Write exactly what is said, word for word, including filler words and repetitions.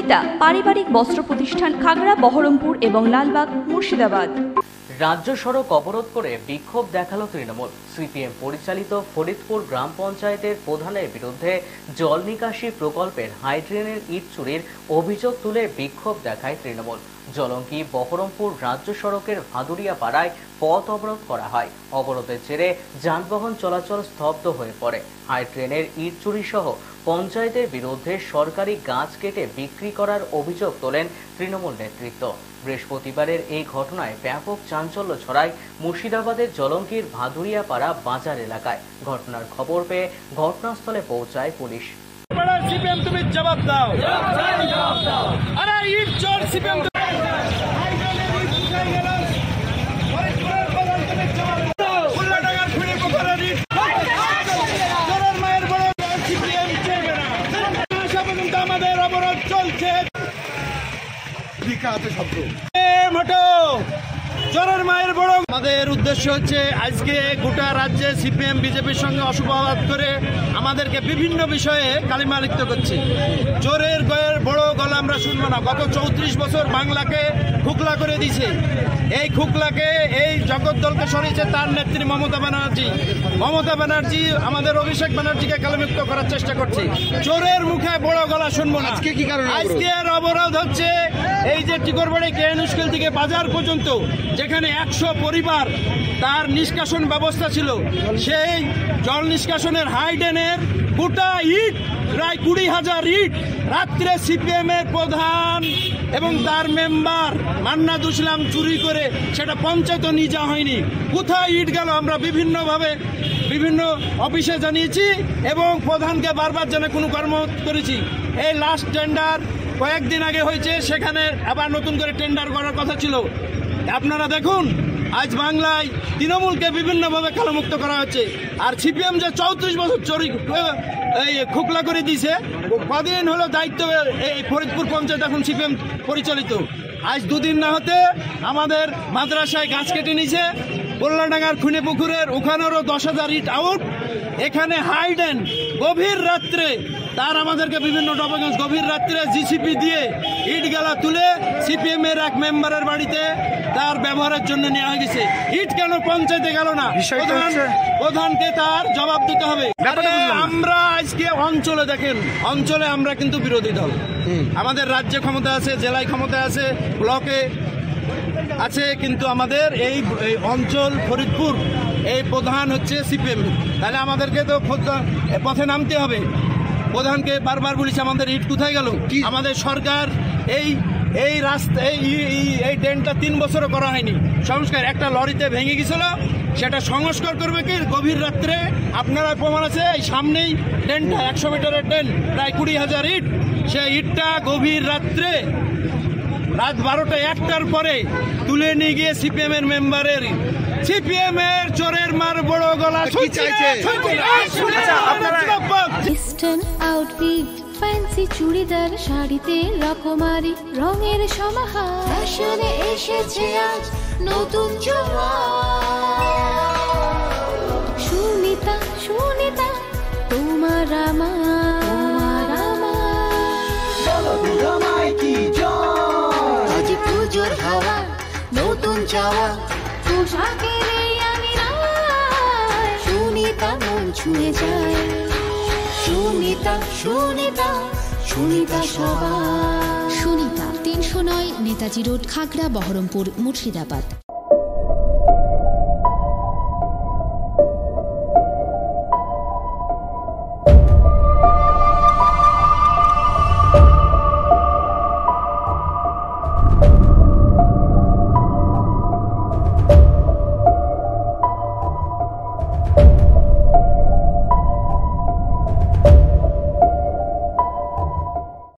সুনিতা পারিবারিক বস্ত্র প্রতিষ্ঠান, খাগড়া, বহরমপুর এবং লালবাগ, মুর্শিদাবাদ। রাজ্য সড়ক অবরোধ করে বিক্ষোভ দেখালো তৃণমূল। সিপিএম পরিচালিত ফরিদপুর গ্রাম পঞ্চায়েতের প্রধানের বিরুদ্ধে জল নিকাশি প্রকল্পের হাইড্রেনের ইট চুরির অভিযোগ তুলে বিক্ষোভ দেখায় তৃণমূল। জলঙ্গি বহরমপুর রাজ্য সড়কের ভাদুরিয়া পাড়ায় পথ অবরোধ করা হয়। অবরোধের জেরে যানবাহন চলাচল স্তব্ধ হয়ে পড়ে। হাইড্রেনের ইট চুরি সহ পঞ্চায়েতের বিরুদ্ধে সরকারি গাছ কেটে বিক্রি করার অভিযোগ তোলেন তৃণমূল নেতৃত্ব। বৃহস্পতিবারের এই ঘটনায় ব্যাপক চাঞ্চল্য ছড়ায় মুর্শিদাবাদের জলঙ্গির ভাদুরিয়া পাড়া বাজার এলাকায়। ঘটনার খবর পেয়ে ঘটনাস্থলে পৌঁছায় পুলিশ। তুমি জবাব দাও, আরে ইট চোর সিপিএম আমাদের অবরোধ চলছে। চোরের মায়ের বড়। আমাদের উদ্দেশ্য হচ্ছে আজকে গোটা রাজ্যে সিপিএম বিজেপির সঙ্গে অসুপ্রভাব করে আমাদেরকে বিভিন্ন বিষয়ে কালিমা লিপ্ত করছে। চোরের গয়ের বড় গলা আমরা শুনবো না। গত চৌত্রিশ বছর বাংলাকে খুকলা করে দিছে। এই খুকলাকে এই জগদ্দলকে সরিয়েছে তার নেত্রী মমতা ব্যানার্জি। মমতা ব্যানার্জি আমাদের অভিষেক ব্যানার্জিকে কালিমুক্ত করার চেষ্টা করছে। চোরের মুখে বড় গলা শুনবো না। আজকে কি কারণে আজকের অবরোধ হচ্ছে? এই যে টিকরবাড়ি কেএন স্কুল থেকে বাজার পর্যন্ত যেখানে একশো পরিবার তার নিষ্কাশন ব্যবস্থা ছিল, সেই জল নিষ্কাশনের হাইডেনের গোটা ইট প্রায় কুড়ি হাজার ইট রাত্রে সিপিএম এর প্রধান এবং তার মেম্বার মান্নাত ইসলাম চুরি করে সেটা পঞ্চায়েত নিয়ে যাওয়া হয়নি। কোথায় ইট গেল আমরা বিভিন্নভাবে বিভিন্ন অফিসে জানিয়েছি এবং প্রধানকে বারবার জানা কোনো কর্ম করেছি। এই লাস্ট টেন্ডার কয়েকদিন আগে হয়েছে, সেখানে আবার নতুন করে টেন্ডার করার কথা ছিল। আপনারা দেখুন আজ বাংলায় তৃণমূলকে বিভিন্নভাবে কালোমুক্ত করা হচ্ছে। আর সিপিএম যে চৌত্রিশ বছর চুরি এই খুকলা করে দিয়েছে, কদিন হলো দায়িত্ব এই ফরিদপুর পঞ্চায়েত এখন সিপিএম পরিচালিত। আজ দুদিন না হতে আমাদের মাদ্রাসায় গাছ কেটে নিয়েছে। গোল্লাডাঙ্গার খুনে পুকুরের ওখানেরও দশ হাজার ইট আউট। এখানে হাইডেন গভীর রাত্রে তার আমাদেরকে বিভিন্ন ডকুমেন্টস গভীর রাত্রে জিসিপি দিয়ে ইট গেলা তুলে সিপিএম এর এক মেম্বারের বাড়িতে তার ব্যবহারের জন্য নেওয়া গেছে। ইট কেন পঞ্চায়েতে গেল না? প্রধানকে তার জবাব দিতে হবে। আমরা আজকে অঞ্চলে দেখেন, অঞ্চলে আমরা কিন্তু বিরোধী দল। আমাদের রাজ্যে ক্ষমতা আছে, জেলায় ক্ষমতা আছে, ব্লকে আছে, কিন্তু আমাদের এই অঞ্চল ফরিদপুর এই প্রধান হচ্ছে সিপিএম। তাহলে আমাদেরকে তো পথে নামতে হবে। প্রধানকে বারবার বলেছি আমাদের ইট কোথায় গেল? আমাদের সরকার এই এই রাস্তা এই এই ড্রেনটা তিন বছরও করা হয়নি সংস্কার। একটা লরিতে ভেঙে গেছিল, সেটা সংস্কার করবে কি গভীর রাত্রে? আপনারা প্রমাণ আছে, এই সামনেই ড্রেনটা একশো মিটারের ড্রেন, প্রায় কুড়ি হাজার ইট। সেই ইটটা গভীর রাত্রে রাত বারোটা একটার পরে তুলে নিয়ে গিয়ে সিপিএম এর মেম্বারের সিপিএম এর চোরের মার বড় গলা ইস্টার্ন আউটফিট, ফ্যান্সি চুড়িদার, শাড়িতে রকমারি রঙের সমাহার, ফ্যাশনে এসেছে আজ নতুন সুনিতা। সুনিতা তোমার আমার আজ পুজোর হাওয়া নতুন চাওয়া পোশাকের আমি সুনিতা মন ছুঁয়ে যায়। সুনিতা সুনিতা সুনিতা সবার। সুনিতা তিনশো নয় নেতাজি রোড, খাগড়া, বহরমপুর, মুর্শিদাবাদ।